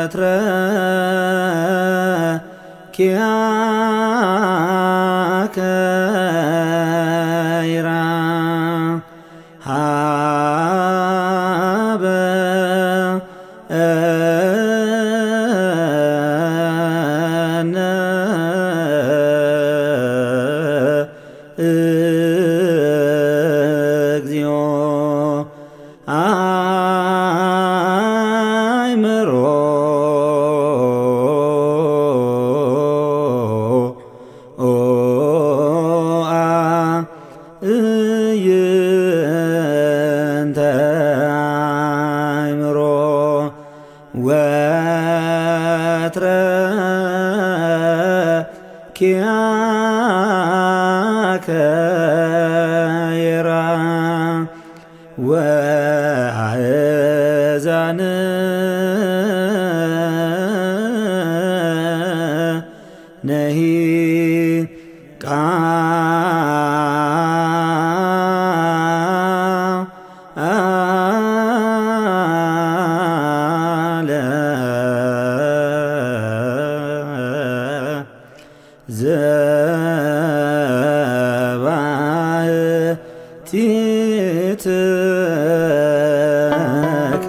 ወትረ ኪያከ ይራሃበ እግዚኦ አእምሮ አእይንተ አእምሮ ወትረ ኪያከ ይራሃበ ወአእዛነ ነሂ ቃለ ዘባሕቲትከ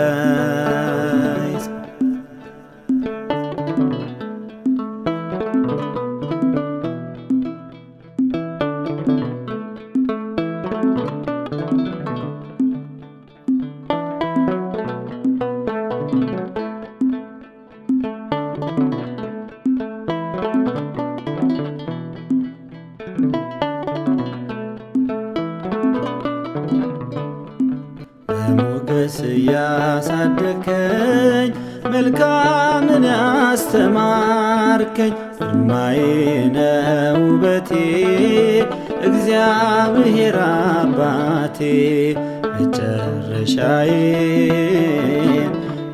በሞገስ ያሳደከኝ መልካምን ያስተማርከኝ ግርማዬ ነው ውበቴ እግዚአብሔር አባቴ መጨረሻዬን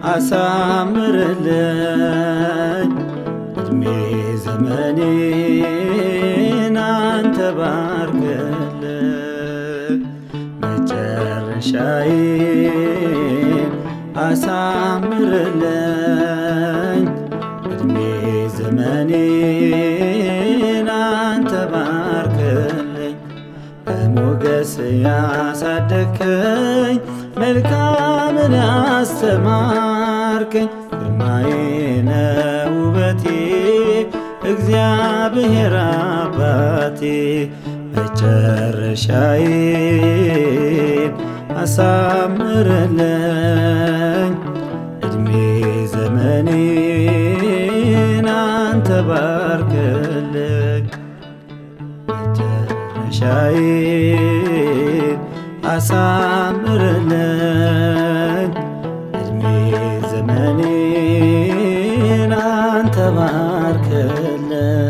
አሳምርልኝ እድሜ ዘመኔን አንተ ባርክልኝ መጨረሻዬን አሳምርልኝ እድሜ ዘመኔን አንተ ባርክልኝ በሞገስ ያሳደከኝ መልካምን ያስተማርከኝ ግርማዬ ነው ውበቴ እግዚአብሔር አባቴ መጨረሻዬን አሳምርልኝ እድሜ ዘመኔን አንተ ባርክልኝ መጨረሻዬን አሳምርልኝ እድሜ ዘመኔን አንተ ባርክልኝ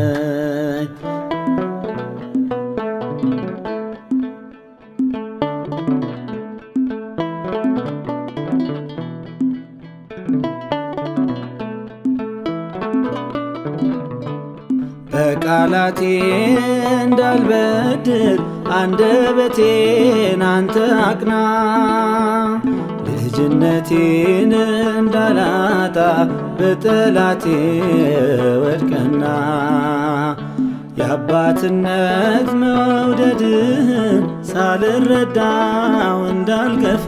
በቃላቴ እንዳልበድል አንደበቴን አንተ አቅና ልጅነቴን እንዳላጣ በጠላቴ ወድቀና የአባትነት መውደድህን ሳልረዳው እንዳልገፋ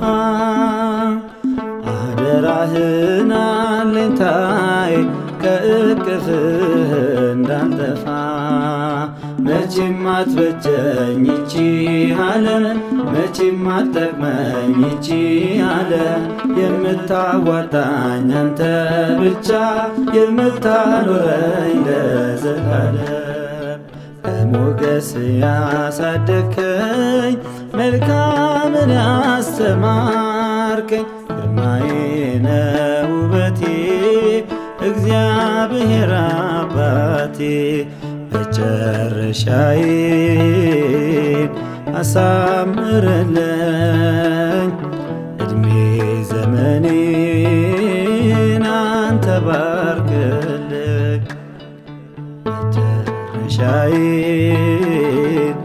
አደራህን አለኝታዬ ከእቅፍህ እንዳልጠፋ መቼም አትበጀኝ ይቺ ዓለም መቼም አትጠቅመኝ ይቺ ዓለም የምታዋጣኝ አንተ ብቻ የምታኖረኝ ለዘላለም በሞገስ ያሳደከኝ መልካምን ያስተማርከኝ ግርማዬ ነው ውበቴ እግዚአብሔር አባቴ መጨረሻዬን አሳምርልኝ እድሜ ዘመኔን አንተ ባርክልኝ መጨረሻዬን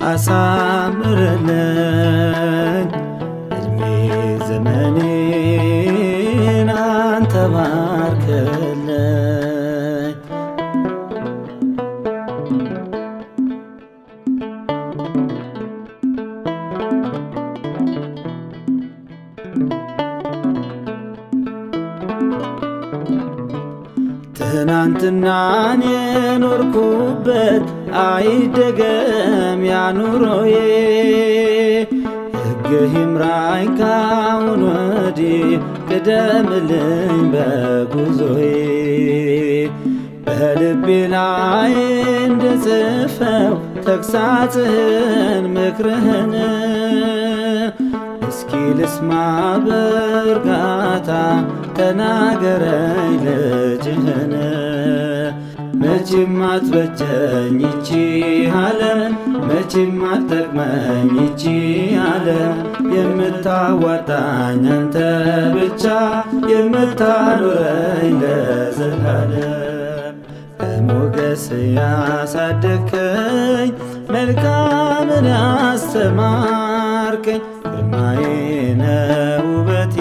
አሳምርልኝ እድሜ ዘመኔን አንተ ባርክልኝ ባርክልኝ። ትናንትናን የኖርኩበት አይደገም ያኑሮዬ ሕግህ ይምራኝ ካሁን ወዲህ ቅደምልኝ በጉዞዬ በልቤ ላይ እንድጽፈው ተግሳጽህን ምክርህን እስኪ ልስማ በእርጋታ ተናገረኝ ልጅህን መቼም አትበጀኝ ይቺ ዓለም መቼም አትጠቅመኝ ይቺ ዓለም የምታዋጣኝ አንተ ብቻ የምታኖረኝ ለዘላለም በሞገስ ያሳደግከኝ መልካምን ያስተማርከኝ ግርማዬ ነህ ውበቴ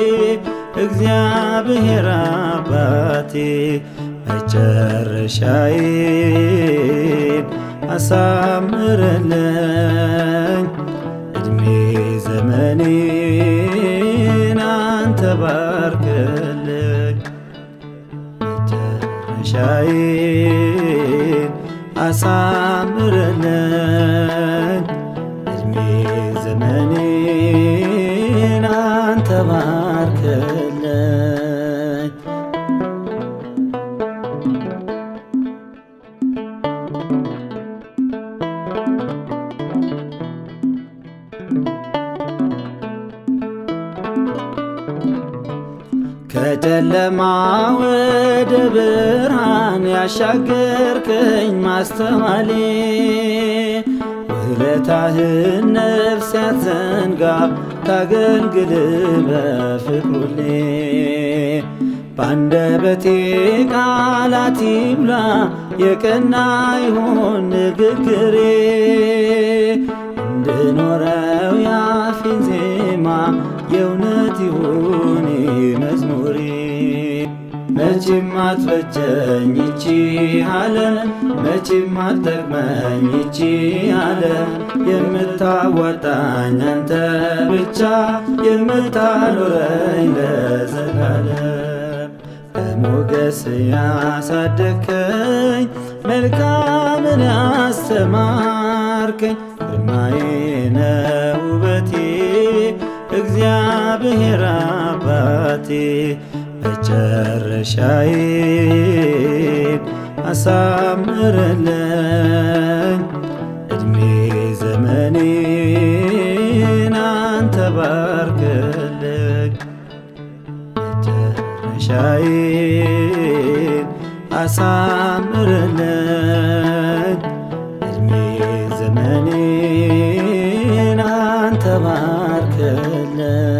እግዚአብሔር አባቴ መጨረሻዬን አሳምርልኝ ዕድሜ ዘመኔን አንተ ባርክልኝ መጨረሻዬን አሳምርልኝ ዕድሜ ዘመኔን አንተ ባርክልኝ። ከጨለማ ወደ ብርሃን ያሻገርከኝ ማስተዋሌ ውለታህን ነፍስ ያትዘንጋ ታገልግል በፍቅሩሌ ባንደበቴ ቃላት ይብላ የቀና ይሁን ንግግሬ እንድኖረው ያፌን ዜማ የእውነት ይሁን መዝሙሬ መቼም አትበጀኝ ይቺ ዓለም መቼም አትጠቅመኝ ይቺ ዓለም የምታዋጣኝ አንተ ብቻ የምታኖረኝ ለዘላለም በሞገስ ያሳደግከኝ መልካምን ያስተማርከኝ ግርማዬ ነህ ውበቴ እግዚአብሔር አባቴ መጨረሻዬን አሳምርልኝ ዕድሜ ዘመኔን አንተ ባርክልኝ መጨረሻዬን አሳምርልኝ ዕድሜ ዘመኔን አንተ ባርክልኝ።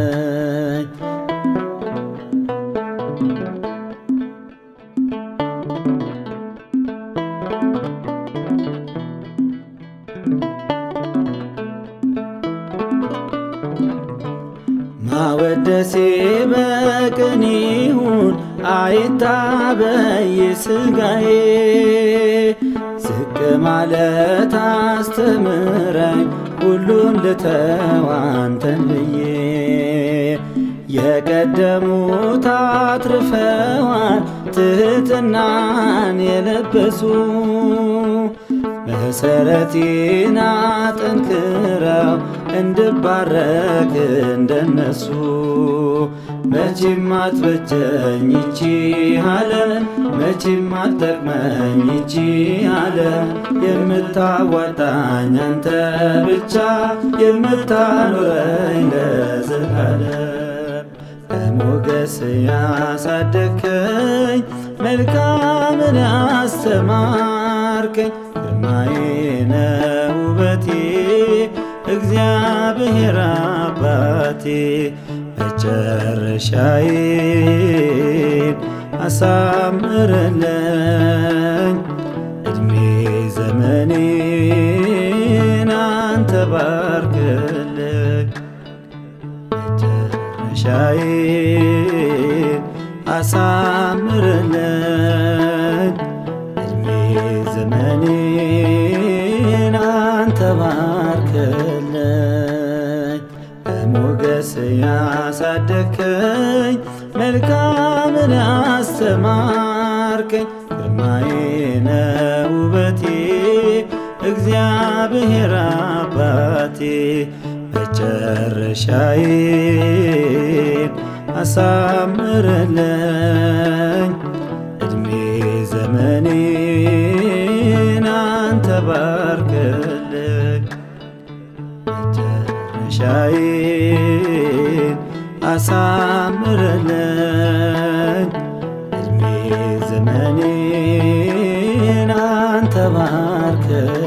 ማወደሴ በቅን ይሁን አይታበይ ሥጋዬ ዝቅ ማለት አስተምረኝ ሁሉን ልተው አንተን ብዬ የቀደሙት አትርፈዋል ትሕትናን የለበሱ መሰረቴን አጠንክረው እንድባረክ እንደነሱ መቼም አትበጀኝ ይቺ ዓለም መቼም አትጠቅመኝ ይቺ ዓለም የምታዋጣኝ አንተ ብቻ የምታኖረኝ ለዘላለም በሞገስ ያሳደግከኝ መልካምን ያስተማርከኝ ግርማዬ ነህ ውበቴ እግዚአብሔር አባቴ መጨረሻዬን አሳምርልኝ ዕድሜ ዘመኔን አንተ ባርክልኝ መጨረሻዬን አሳምርልኝ አሳምርልኝ እድሜ ዘመኔን አንተ ባርክልኝ በሞገስ ያሳደግከኝ መልካምን ያስተማርከኝ ግርማዬ ነህ ውበቴ እግዚአብሔር አባቴ መጨረሻዬን አሳምርልኝ እድሜ ዘመኔን አንተ ባርክልኝ መጨረሻዬን አሳምርልኝ እድሜ ዘመኔን አንተ ባርክልኝ